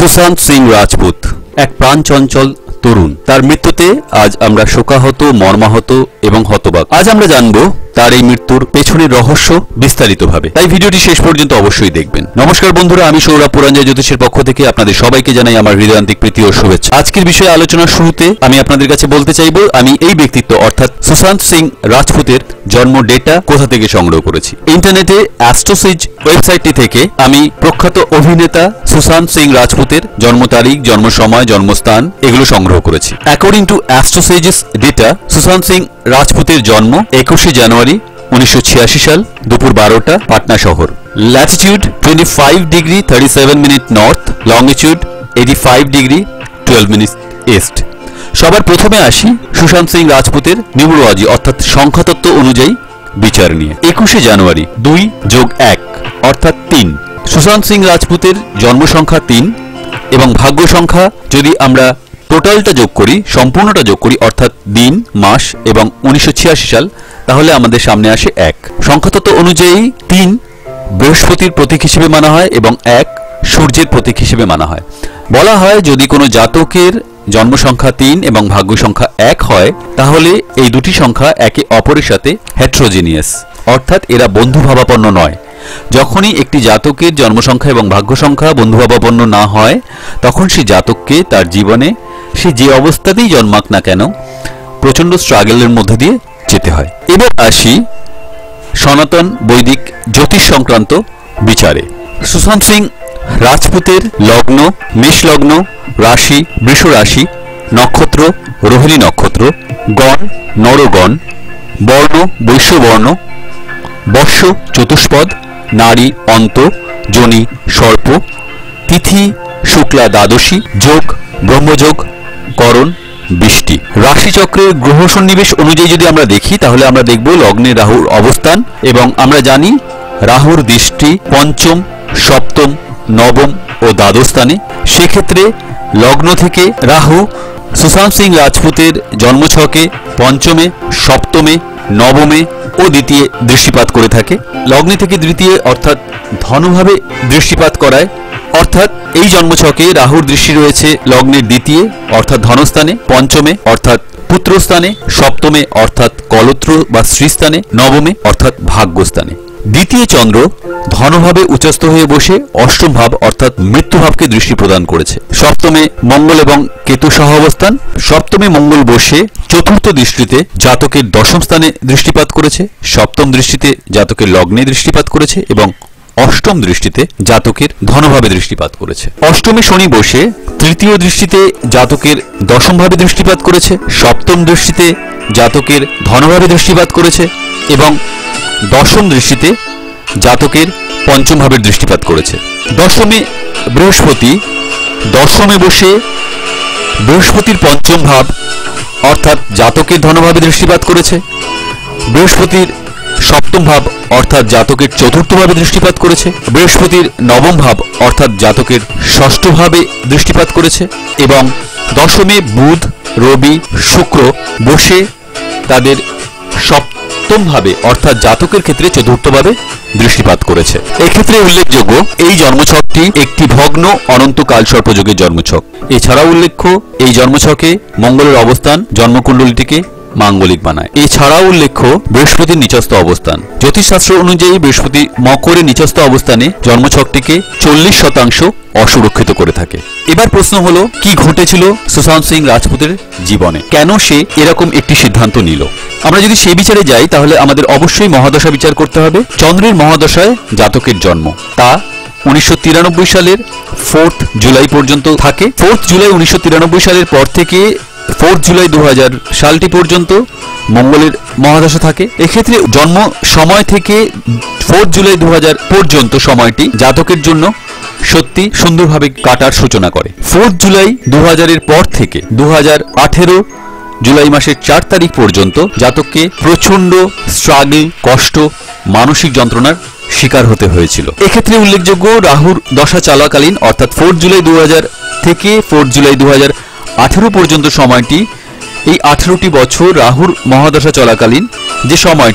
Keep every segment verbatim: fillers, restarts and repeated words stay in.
সুশান্ত সিং রাজপুত এক প্রাণচঞ্চল তরুণ। তার মৃত্যুতে আজ আমরা শোকাহত, মর্মাহত এবং হতবাক। আজ আমরা জানবো তার এই মৃত্যুর পেছনের রহস্য বিস্তারিতভাবে, তাই ভিডিওটি শেষ পর্যন্ত অবশ্যই দেখবেন। নমস্কার বন্ধুরা, আমি সৌরভ পুরাঞ্জয় জ্যোতিষের পক্ষ থেকে আপনাদের সবাইকে জানাই আমার হৃদয়ান্তিক প্রীতি ও শুভেচ্ছা। আজকের বিষয়ে আলোচনার শুরুতে আমি আপনাদের কাছে বলতে চাইব, আমি এই ব্যক্তিত্ব অর্থাৎ সুশান্ত সিং রাজপুতের জন্ম ডেটা কোথা থেকে সংগ্রহ করেছি। ইন্টারনেটে অ্যাস্ট্রোসিজ ওয়েবসাইটটি থেকে আমি প্রখ্যাত অভিনেতা সুশান্ত সিং রাজপুতের জন্ম তারিখ, জন্ম সময়, জন্মস্থান এগুলো সংগ্রহ করেছি। According to Astroseek's data, Sushant Singh রাজপুতের জন্ম একুশে জানুয়ারি উনিশশো ছিয়াশি সাল দুপুর বারোটা, পাটনা শহর। Latitude twenty five degree thirty seven minute north, longitude eighty five degree twelve minute east. সবার প্রথমে আসি সুশান্ত সিং রাজপুতের নিউমোলজি অর্থাৎ সংখ্যাতত্ত্ব অনুযায়ী বিচার নিয়ে। একুশে জানুয়ারি দুই যোগ এক অর্থাৎ তিন। সুশান্ত সিং রাজপুতের জন্ম সংখ্যা তিন এবং ভাগ্য সংখ্যা যদি আমরা টোটালটা যোগ করি, সম্পূর্ণটা যোগ করি অর্থাৎ দিন, মাস এবং উনিশশো ছিয়াশি সাল, তাহলে আমাদের সামনে আসে এক। সংখ্যাতত্ত্ব অনুযায়ী তিন বৃহস্পতির প্রতীক হিসেবে মানা হয় এবং এক সূর্যের প্রতীক হিসেবে মানা হয়। বলা হয় যদি কোনো জাতকের জন্ম সংখ্যা তিন এবং ভাগ্য সংখ্যা এক হয়, তাহলে এই দুটি সংখ্যা একে অপরের সাথে হেট্রোজিনিয়াস অর্থাৎ এরা বন্ধুভাবাপন্ন নয়। যখনই একটি জাতকের জন্ম সংখ্যা এবং ভাগ্য সংখ্যা বন্ধুভাবাপন্ন না হয়, তখন সেই জাতককে তার জীবনে সে যে অবস্থাতেই জন্মাক না কেন প্রচণ্ড স্ট্রাগলের মধ্যে দিয়ে যেতে হয়। এবার আসি সনাতন বৈদিক জ্যোতিষ সংক্রান্ত বিচারে। সুশান্ত সিং রাজপুতের লগ্ন মেষ লগ্ন, রাশি বৃষ রাশি, নক্ষত্র রোহিণী নক্ষত্র, গণ নরগণ, বর্ণ বৈশ্যবর্ণ, বর্ষ চতুষ্পদ, নারী অন্ত, যোনি সর্প, তিথি শুক্লা দ্বাদশী, যোগ ব্রহ্মযোগ, করণ বৃষ্টি। রাশিচক্রের গ্রহ সন্নিবেশ অনুযায়ী যদি আমরা দেখি, তাহলে আমরা দেখব লগ্নে রাহুর অবস্থান এবং আমরা জানি রাহুর দৃষ্টি পঞ্চম, সপ্তম, নবম ও দ্বাদশ স্থানে। সেক্ষেত্রে লগ্ন থেকে রাহু সুশান্ত সিং রাজপুতের জন্মছকে পঞ্চমে, সপ্তমে, নবমে ও দ্বিতীয় দৃষ্টিপাত করে থাকে। লগ্নে থেকে দ্বিতীয় অর্থাৎ ধনভাবে দৃষ্টিপাত করায়, অর্থাৎ এই জন্মছকে রাহুর দৃষ্টি রয়েছে লগ্নের দ্বিতীয় অর্থাৎ ধনস্থানে, পঞ্চমে অর্থাৎ পুত্রস্থানে, সপ্তমে অর্থাৎ কলত্র বা স্ত্রীস্থানে, নবমে অর্থাৎ ভাগ্যস্থানে। দ্বিতীয় চন্দ্র ধনভাবে উচ্চস্থ হয়ে বসে অষ্টম ভাব অর্থাৎ মৃত্যুভাবকে দৃষ্টি প্রদান করেছে। সপ্তমে মঙ্গল এবং কেতু সহ অবস্থান। সপ্তমে মঙ্গল বসে চতুর্থ দৃষ্টিতে জাতকের দশম স্থানে দৃষ্টিপাত করেছে, সপ্তম দৃষ্টিতে জাতকের লগ্নে দৃষ্টিপাত করেছে এবং অষ্টম দৃষ্টিতে জাতকের ধনভাবে দৃষ্টিপাত করেছে। অষ্টমে শনি বসে তৃতীয় দৃষ্টিতে জাতকের দশম ভাবে দৃষ্টিপাত করেছে, সপ্তম দৃষ্টিতে জাতকের ধনভাবে দৃষ্টিপাত করেছে এবং দশম দৃষ্টিতে জাতকের পঞ্চম ভাবের দৃষ্টিপাত করেছে। দশমে বৃহস্পতি দশমে বসে বৃহস্পতির পঞ্চম ভাব অর্থাৎ জাতকের ধনভাবে দৃষ্টিপাত করেছে, বৃহস্পতির সপ্তম ভাব অর্থাৎ জাতকের চতুর্থ ভাবে দৃষ্টিপাত করেছে, বৃহস্পতির নবম ভাব অর্থাৎ জাতকের ষষ্ঠ ভাবে দৃষ্টিপাত করেছে এবং দশমে বুধ, রবি, শুক্র বসে তাদের সপ্তম ভাবে অর্থাৎ জাতকের ক্ষেত্রে চতুর্থভাবে দৃষ্টিপাত করেছে। এক্ষেত্রে উল্লেখযোগ্য এই জন্মছকটি একটি ভগ্ন অনন্ত কালসর্পযোগের জন্মছক। এছাড়াও উল্লেখ্য এই জন্মছকে মঙ্গলের অবস্থান জন্মকুণ্ডলীটিকে মাঙ্গলিক বানায়। এছাড়াও উল্লেখ্য বৃহস্পতির নিচস্থ অবস্থান। জ্যোতিষশাস্ত্র অনুযায়ী বৃহস্পতি মকরে নিচস্থ অবস্থানে জন্মছকটিকে চল্লিশ শতাংশ অসুরক্ষিত করে থাকে। এবার প্রশ্ন হলো, কি ঘটেছিল সুশান্ত সিং রাজপুতের জীবনে, কেন সে এরকম একটি সিদ্ধান্ত নিল? আমরা যদি সেই বিচারে যাই, তাহলে আমাদের অবশ্যই মহাদশা বিচার করতে হবে। চন্দ্রের মহাদশায় জাতকের জন্ম, তা উনিশশো তিরানব্বই সালের ফোর্থ জুলাই পর্যন্ত থাকে। ফোর্থ জুলাই উনিশশো তিরানব্বই সালের পর থেকে ফোর্থ জুলাই দু হাজার সালটি পর্যন্ত মঙ্গলের মহাদশা থাকে। এক্ষেত্রে জন্ম সময় থেকে ফোর্থ জুলাই দু হাজার পর্যন্ত সময়টি জাতকের জন্য সত্যি সুন্দরভাবে কাটার সূচনা করে। ফোর্থ জুলাই দু হাজারের পর থেকে দু হাজার আঠেরো জুলাই মাসের চার তারিখ পর্যন্ত জাতককে প্রচন্ড স্ট্রাগল, কষ্ট, মানসিক যন্ত্রণার শিকার হতে হয়েছিল। এক্ষেত্রে উল্লেখযোগ্য রাহুর দশা চলাকালীন অর্থাৎ ফোর্থ জুলাই দু হাজার থেকে ফোর্থ জুলাই দু হাজার আঠেরো পর্যন্ত সময়টি, এই আঠেরোটি বছর রাহুর মহাদশা চলাকালীন যে সময়টি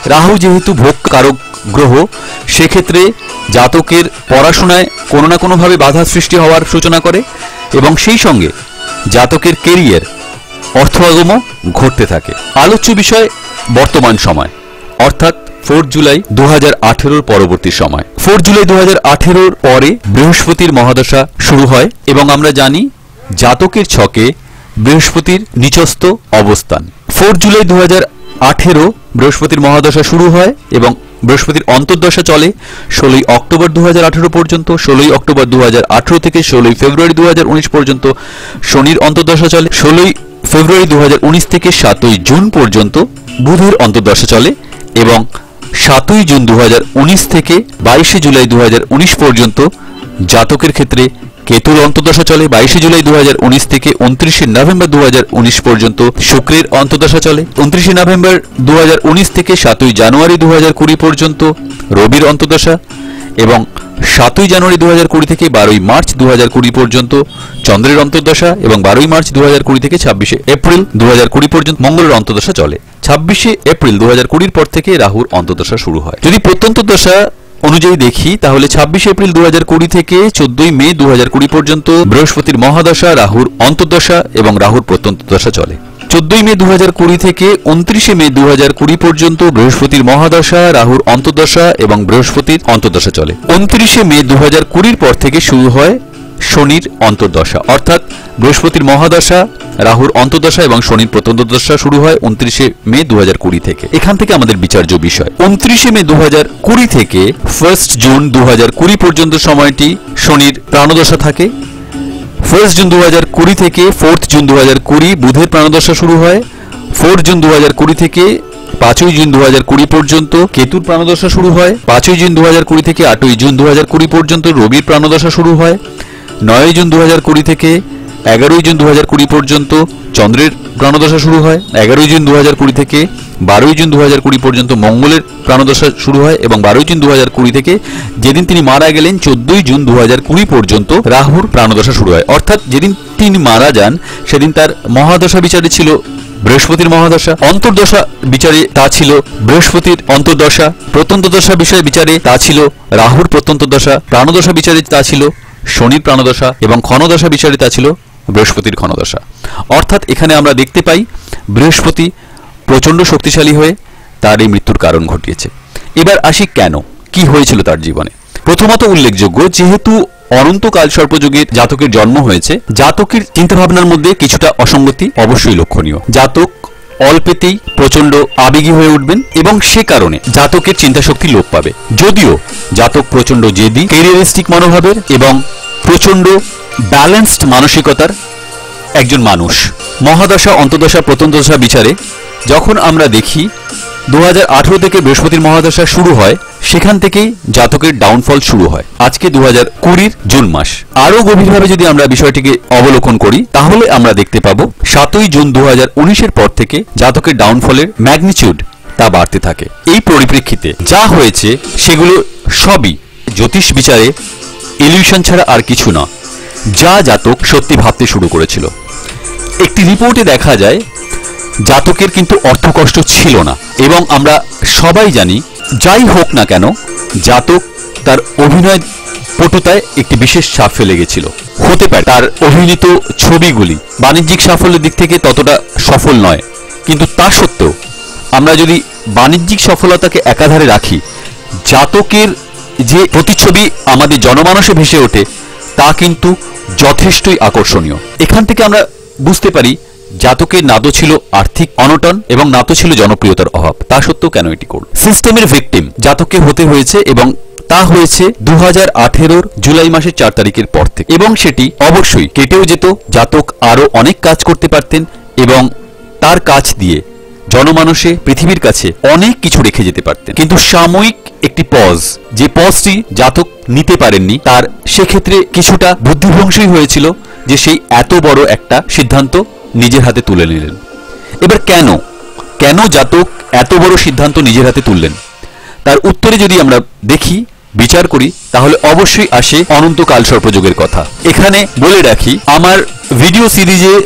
রাহু যেহেতু ভোগ কারক গ্রহ, সেক্ষেত্রে জাতকের পড়াশোনায় কোনো না কোনোভাবে বাধা সৃষ্টি হওয়ার সূচনা করে এবং সেই সঙ্গে জাতকের কেরিয়ার অর্থ আগমও ঘটতে থাকে। আলোচ্য বিষয় বর্তমান সময়, অর্থাৎ ফোর জুলাই দু হাজার আঠেরোর পরবর্তী সময়। ফোর জুলাই দু হাজার আঠেরোর পরে বৃহস্পতির মহাদশা শুরু হয় এবং আমরা জানি জাতকের ছকে বৃহস্পতির নিচস্থ অবস্থান। ফোর জুলাই দু হাজার আঠেরো বৃহস্পতির মহাদশা শুরু হয় এবং বৃহস্পতির অন্তর্দশা চলে ষোলোই অক্টোবর দু হাজার আঠেরো পর্যন্ত। ষোলোই অক্টোবর দু হাজার আঠেরো থেকে ষোলোই ফেব্রুয়ারি দু হাজার উনিশ পর্যন্ত শনির অন্তর্দশা চলে। ষোলোই ফেব্রুয়ারি দু হাজার উনিশ থেকে সাতই জুন পর্যন্ত বুধের অন্তর্দশা চলে এবং সাতই জুন দু হাজার উনিশ থেকে বাইশে জুলাই দু হাজার উনিশ পর্যন্ত জাতকের ক্ষেত্রে কেতুর অন্তর্দশা চলে। বাইশে জুলাই দু হাজার উনিশ থেকে উনত্রিশে নভেম্বর দু হাজার উনিশ পর্যন্ত শুক্রের অন্তর্দশা চলে। উনত্রিশে নভেম্বর দু হাজার উনিশ থেকে সাতই জানুয়ারি দু হাজার কুড়ি পর্যন্ত রবির অন্তর্দশা এবং সাতই জানুয়ারি দু হাজার কুড়ি থেকে বারোই মার্চ দু হাজার কুড়ি পর্যন্ত চন্দ্রের অন্তর্দশা এবং বারোই মার্চ দু হাজার কুড়ি থেকে ছাব্বিশে এপ্রিল দু হাজার কুড়ি পর্যন্ত মঙ্গলের অন্তর্দশা চলে। ছাব্বিশে এপ্রিল দু হাজার কুড়ির পর থেকে রাহুর অন্তর্দশা শুরু হয়। যদি প্রত্যন্ত দশা অনুযায়ী দেখি তাহলে ছাব্বিশে এপ্রিল দু হাজার কুড়ি থেকে চোদ্দই মে দু হাজার কুড়ি পর্যন্ত বৃহস্পতির মহাদশা, রাহুর অন্তর্দশা এবং রাহুর প্রত্যন্ত দশা চলে। চোদ্দই মে দু হাজার কুড়ি থেকে উনত্রিশে মে দু হাজার কুড়ি পর্যন্ত বৃহস্পতির মহাদশা, রাহুর অন্তর্দশা এবং বৃহস্পতির অন্তর্দশা চলে। উনত্রিশে মে দু হাজার কুড়ির পর থেকে শুরু হয় শনির অন্তর্দশা, অর্থাৎ বৃহস্পতির মহাদশা, রাহুর অন্তর্দশা এবং শনির প্রত্যন্ত দশা শুরু হয় উনত্রিশে মে দু হাজার কুড়ি থেকে। এখান থেকে আমাদের বিচার্য বিষয়, উনত্রিশে মে দু হাজার কুড়ি থেকে ফার্স্ট জুন দু হাজার কুড়ি পর্যন্ত সময়টি শনির প্রাণদশা থাকে। ফার্স্ট জুন দু হাজার কুড়ি থেকে ফোর্থ জুন দু হাজার কুড়ি বুধের প্রাণদশা শুরু হয়। ফোর জুন দু হাজার কুড়ি থেকে পাঁচই জুন দু হাজার কুড়ি পর্যন্ত কেতুর প্রাণদশা শুরু হয়। পাঁচই জুন দু হাজার কুড়ি থেকে আটই জুন দু হাজার কুড়ি পর্যন্ত রবির প্রাণদশা শুরু হয়। নয়ই জুন দু হাজার কুড়ি থেকে এগারোই জুন দু হাজার কুড়ি পর্যন্ত চন্দ্রের প্রাণদশা শুরু হয়। এগারোই জুন দু হাজার কুড়ি থেকে বারোই জুন দু হাজার কুড়ি পর্যন্ত মঙ্গলের প্রাণদশা শুরু হয় এবং বারোই জুন দু হাজার কুড়ি থেকে যেদিন তিনি মারা গেলেন চোদ্দই জুন দু হাজার কুড়ি পর্যন্ত রাহুর প্রাণদশা শুরু হয়। অর্থাৎ যেদিন তিনি মারা যান সেদিন তার মহাদশা বিচারে ছিল বৃহস্পতির মহাদশা, অন্তর্দশা বিচারে তা ছিল বৃহস্পতির অন্তর্দশা, প্রত্যন্ত দশা বিষয়ে বিচারে তা ছিল রাহুর প্রত্যন্ত দশা, প্রাণদশা বিচারে তা ছিল শনির প্রাণদশা এবং ক্ষণদশা বিচারে তা ছিল বৃহস্পতির ক্ষণদশা। অর্থাৎ এখানে আমরা দেখতে পাই বৃহস্পতি প্রচণ্ড শক্তিশালী হয়ে তার এই মৃত্যুর কারণ ঘটিয়েছে। এবার আসি কেন, কি হয়েছিল তার জীবনে। প্রথমত উল্লেখযোগ্য, যেহেতু অনন্তকাল সর্পযোগের জাতকের জন্ম হয়েছে, জাতকের চিন্তাভাবনার মধ্যে কিছুটা অসঙ্গতি অবশ্যই লক্ষণীয়। জাতক অল্পেতেই প্রচণ্ড আবেগী হয়ে উঠবেন এবং সে কারণে জাতকের চিন্তাশক্তি লোপ পাবে। যদিও জাতক প্রচণ্ড জেদি, ক্যারিয়ারিস্টিক মনোভাবের এবং প্রচণ্ড ব্যালেন্সড মানসিকতার একজন মানুষ। মহাদশা, অন্তর্দশা, প্রত্যন্তদশা বিচারে যখন আমরা দেখি দু হাজার আঠেরো থেকে বৃহস্পতির মহাদশা শুরু হয়, সেখান থেকেই জাতকের ডাউনফল শুরু হয়। আজকে দু হাজার কুড়ির জুন মাস। আরও গভীরভাবে যদি আমরা বিষয়টিকে অবলোকন করি তাহলে আমরা দেখতে পাবো সাতই জুন দু হাজার উনিশের পর থেকে জাতকের ডাউনফলের ম্যাগনিচিউড তা বাড়তে থাকে। এই পরিপ্রেক্ষিতে যা হয়েছে সেগুলো সবই জ্যোতিষ বিচারে ইলিউশন ছাড়া আর কিছু না, যা জাতক সত্যি ভাবতে শুরু করেছিল। একটি রিপোর্টে দেখা যায় জাতকের কিন্তু অর্থকষ্ট ছিল না এবং আমরা সবাই জানি যাই হোক না কেন জাতক তার অভিনয় পটুতায় একটি বিশেষ ছাপ ফেলে গেছিল। হতে পারে তার অভিনীত ছবিগুলি বাণিজ্যিক সাফল্যের দিক থেকে ততটা সফল নয়, কিন্তু তা সত্ত্বেও আমরা যদি বাণিজ্যিক সফলতাকে একাধারে রাখি, জাতকের যে প্রতিচ্ছবি আমাদের জনমানসে ভেসে ওঠে তা কিন্তু যথেষ্টই আকর্ষণীয়। এখান থেকে আমরা বুঝতে পারি জাতকের না তো ছিল আর্থিক অনটন এবং না তো ছিল জনপ্রিয়তার অভাব, তা সত্ত্বেও কেন এটি করল। সিস্টেমের ভিকটিম জাতককে হতে হয়েছে এবং তা হয়েছে দু হাজার আঠেরোর জুলাই মাসের চার তারিখের পর থেকে, এবং সেটি অবশ্যই কেটেও যেত। জাতক আরও অনেক কাজ করতে পারতেন এবং তার কাজ দিয়ে জনমানসে পৃথিবীর কাছে অনেক কিছু রেখে যেতে পারতেন, কিন্তু সাময়িক একটি পজ, যে পজটি জাতক নিতে পারেননি, তার সেক্ষেত্রে কিছুটা বুদ্ধিভ্রংশই হয়েছিল যে সেই এত বড় একটা সিদ্ধান্ত নিজের হাতে তুলে নিলেন। এবার কেন কেন জাতক এত বড় সিদ্ধান্ত নিজের হাতে তুললেন, তার উত্তরে যদি আমরা দেখি, বিচার করি, তাহলে অবশ্যই আসে অনন্তকাল সর্পযোগের কথা। এখানে বলে রাখি, আমার ভিডিও সিরিজে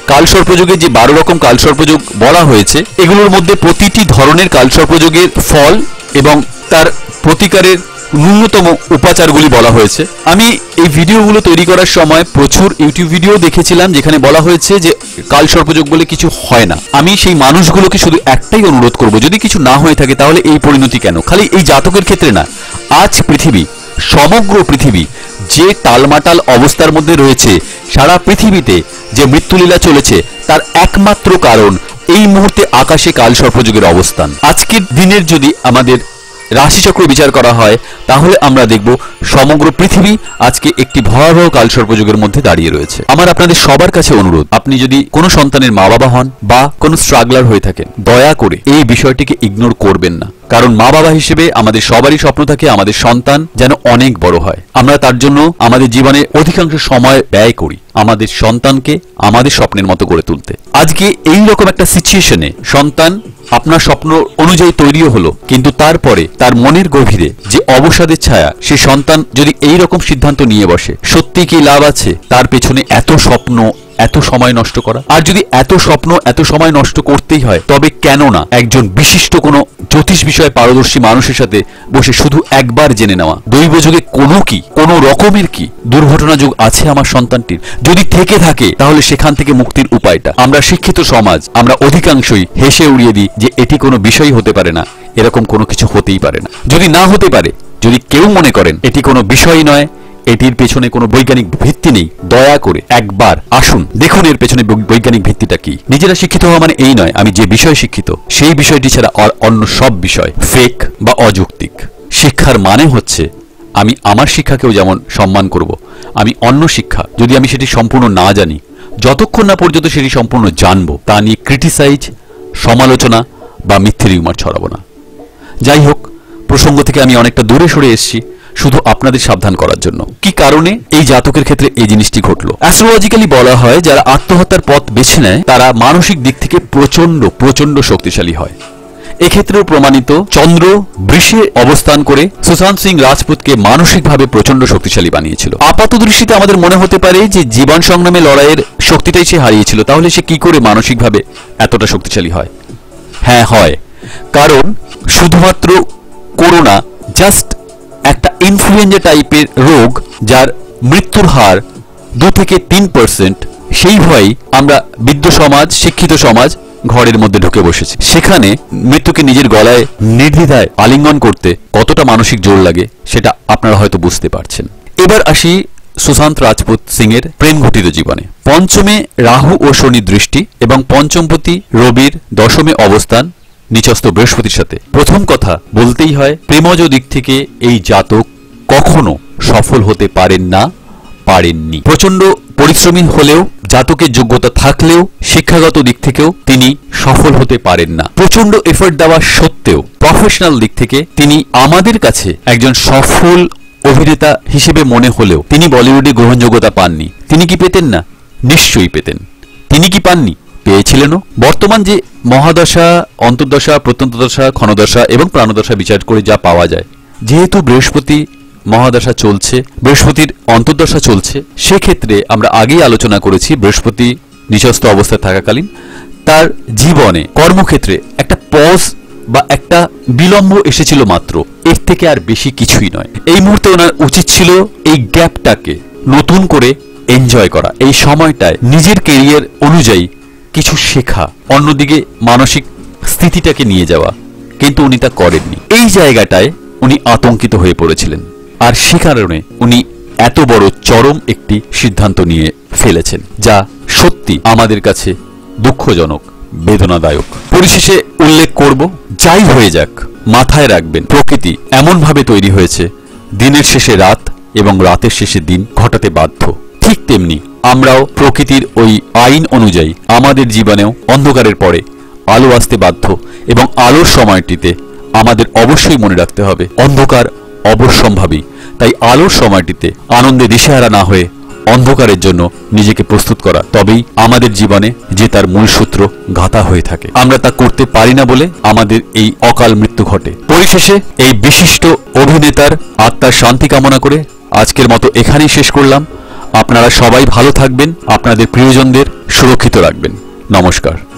কালসর্পযোগে যে বারো রকম কালসর্পযোগ বলা হয়েছে, এগুলোর মধ্যে প্রতিটি ধরনের কালসর্পযোগের ফল এবং তার প্রতিকারের ন্যূনতম উপাচারগুলি বলা হয়েছে। আমি এই ভিডিওগুলো তৈরি করার সময় প্রচুর ইউটিউব ভিডিও দেখেছিলাম যেখানে বলা হয়েছে যে কালসর্পযোগ বলে কিছু হয় না। আমি সেই মানুষগুলোকে শুধু একটাই অনুরোধ করব, যদি কিছু না হয়ে থাকে তাহলে এই পরিণতি কেন? খালি এই জাতকের ক্ষেত্রে না, আজ পৃথিবী, সমগ্র পৃথিবী যে টালমাটাল অবস্থার মধ্যে রয়েছে, সারা পৃথিবীতে যে মৃত্যুলীলা চলেছে, তার একমাত্র কারণ এই মুহূর্তে আকাশে কালসর্পযোগের অবস্থান। আজকের দিনের যদি আমাদের রাশিচক্র বিচার করা হয় তাহলে আমরা দেখব সমগ্র পৃথিবী আজকে একটি ভয়াবহ কালসর্পযোগের মধ্যে দাঁড়িয়ে রয়েছে। আমার আপনাদের সবার কাছে অনুরোধ, আপনি যদি কোনো সন্তানের মা বাবা হন বা কোনো স্ট্রাগলার হয়ে থাকেন, দয়া করে এই বিষয়টিকে ইগনোর করবেন না। কারণ মা বাবা হিসেবে আমাদের সবারই স্বপ্ন থাকে আমাদের সন্তান যেন অনেক বড় হয়। আমরা তার জন্য আমাদের জীবনে অধিকাংশ সময় ব্যয় করি আমাদের সন্তানকে আমাদের স্বপ্নের মতো করে তুলতে। আজকে এই রকম একটা সিচুয়েশনে সন্তান আপনার স্বপ্ন অনুযায়ী তৈরিও হলো, কিন্তু তারপরে তার মনের গভীরে যে অবসাদের ছায়া, সে সন্তান যদি এই রকম সিদ্ধান্ত নিয়ে বসে, সত্যি কি লাভ আছে তার পেছনে এত স্বপ্ন, এত সময় নষ্ট করা? আর যদি এত স্বপ্ন, এত সময় নষ্ট করতেই হয়, তবে কেন না একজন বিশিষ্ট কোনো জ্যোতিষ বিষয়ে পারদর্শী মানুষের সাথে বসে শুধু একবার জেনে নেওয়া, দৈবযোগে কোনো কি, কোনো রকমের কি দুর্ঘটনা যোগ আছে আমার সন্তানটির? যদি থেকে থাকে তাহলে সেখান থেকে মুক্তির উপায়টা। আমরা শিক্ষিত সমাজ, আমরা অধিকাংশই হেসে উড়িয়ে দিই যে এটি কোনো বিষয় হতে পারে না, এরকম কোনো কিছু হতেই পারে না। যদি না হতে পারে, যদি কেউ মনে করেন এটি কোনো বিষয় নয়, এটির পেছনে কোনো বৈজ্ঞানিক ভিত্তি নেই, দয়া করে একবার আসুন, দেখুন এর পেছনে বৈজ্ঞানিক ভিত্তিটা কি। নিজেরা শিক্ষিত হওয়া মানে এই নয় আমি যে বিষয় শিক্ষিত সেই বিষয়টি ছাড়া আর অন্য সব বিষয় ফেক বা অযৌক্তিক। শিক্ষার মানে হচ্ছে আমি আমার শিক্ষাকেও যেমন সম্মান করব, আমি অন্য শিক্ষা যদি আমি সেটি সম্পূর্ণ না জানি, যতক্ষণ না পর্যন্ত সেটি সম্পূর্ণ জানবো, তা নিয়ে ক্রিটিসাইজ, সমালোচনা বা মিথ্যে রিউমার ছড়াবো না। যাই হোক, প্রসঙ্গ থেকে আমি অনেকটা দূরে সরে এসেছি শুধু আপনাদের সাবধান করার জন্য। কি কারণে এই জাতকের ক্ষেত্রে এই জিনিসটি ঘটলো? অ্যাস্ট্রোলজিক্যালি বলা হয় যারা আত্মহত্যার পথ বেছে নেয় তারা মানসিক দিক থেকে প্রচন্ড প্রচন্ড শক্তিশালী হয়। এক্ষেত্রেও প্রমাণিত, চন্দ্র বৃষে অবস্থান করে সুশান্ত সিং রাজপুতকে মানসিকভাবে প্রচন্ড শক্তিশালী বানিয়েছিল। আপাত দৃষ্টিতে আমাদের মনে হতে পারে যে জীবন সংগ্রামে লড়াইয়ের শক্তিটাই সে হারিয়েছিল, তাহলে সে কি করে মানসিকভাবে এতটা শক্তিশালী হয়? হ্যাঁ হয়, কারণ শুধুমাত্র করোনা জাস্ট একটা ইনফ্লুয়েঞ্জা টাইপের রোগ যার মৃত্যুর হার দু থেকে তিন পার্সেন্ট, সেই ভয়েই আমরা বিদ্য সমাজ, শিক্ষিত সমাজ ঘরের মধ্যে ঢুকে বসেছি। সেখানে মৃত্যুকে নিজের গলায় নির্দ্বিধায় আলিঙ্গন করতে কতটা মানসিক জোর লাগে সেটা আপনারা হয়তো বুঝতে পারছেন। এবার আসি সুশান্ত রাজপুত সিং এর প্রেম ঘটিত জীবনে। পঞ্চমে রাহু ও শনি দৃষ্টি এবং পঞ্চমপতি রবির দশমে অবস্থান নিচস্থ বৃহস্পতির সাথে। প্রথম কথা বলতেই হয়, প্রেমজ দিক থেকে এই জাতক কখনো সফল হতে পারেন না, পারেননি। প্রচন্ড পরিশ্রমী হলেও, জাতকের যোগ্যতা থাকলেও, শিক্ষাগত দিক থেকেও তিনি সফল হতে পারেন না। প্রচন্ড এফোর্ট দেওয়া সত্ত্বেও প্রফেশনাল দিক থেকে তিনি আমাদের কাছে একজন সফল অভিনেতা হিসেবে মনে হলেও তিনি বলিউডে গ্রহণযোগ্যতা পাননি। তিনি কি পেতেন না? নিশ্চয়ই পেতেন। তিনি কি পাননি? পেয়েছিলেনও। বর্তমান যে মহাদশা, অন্তর্দশা, প্রত্যন্তদশা, ক্ষণদশা এবং প্রাণদশা বিচার করে যা পাওয়া যায়, যেহেতু বৃহস্পতি মহাদশা চলছে, বৃহস্পতির অন্তর্দশা চলছে, সেক্ষেত্রে আমরা আগেই আলোচনা করেছি বৃহস্পতি নিচস্থ অবস্থায় থাকাকালীন তার জীবনে কর্মক্ষেত্রে একটা পজ বা একটা বিলম্ব এসেছিল মাত্র, এর থেকে আর বেশি কিছুই নয়। এই মুহূর্তে ওনার উচিত ছিল এই গ্যাপটাকে নতুন করে এনজয় করা, এই সময়টায় নিজের কেরিয়ার অনুযায়ী কিছু শেখা, অন্যদিকে মানসিক স্থিতিটাকে নিয়ে যাওয়া, কিন্তু উনি তা করেননি। এই জায়গাটায় উনি আতঙ্কিত হয়ে পড়েছিলেন, আর সে কারণে উনি এত বড় চরম একটি সিদ্ধান্ত নিয়ে ফেলেছেন, যা সত্যি আমাদের কাছে দুঃখজনক, বেদনাদায়ক। পরিশেষে উল্লেখ করব, যাই হয়ে যাক মাথায় রাখবেন, প্রকৃতি এমনভাবে তৈরি হয়েছে দিনের শেষে রাত এবং রাতের শেষে দিন ঘটাতে বাধ্য। ঠিক তেমনি আমরাও প্রকৃতির ওই আইন অনুযায়ী আমাদের জীবনেও অন্ধকারের পরে আলো আসতে বাধ্য, এবং আলোর সময়টিতে আমাদের অবশ্যই মনে রাখতে হবে অন্ধকার অবশ্যম্ভাবী। তাই আলোর সময়টিতে আনন্দে দিশেহারা না হয়ে অন্ধকারের জন্য নিজেকে প্রস্তুত করা, তবেই আমাদের জীবনে যে তার মূল সূত্র গাঁথা হয়ে থাকে। আমরা তা করতে পারি না বলে আমাদের এই অকাল মৃত্যু ঘটে। পরিশেষে এই বিশিষ্ট অভিনেতার আত্মার শান্তি কামনা করে আজকের মতো এখানেই শেষ করলাম। আপনারা সবাই ভালো থাকবেন, আপনাদের প্রিয়জনদের সুরক্ষিত রাখবেন। নমস্কার।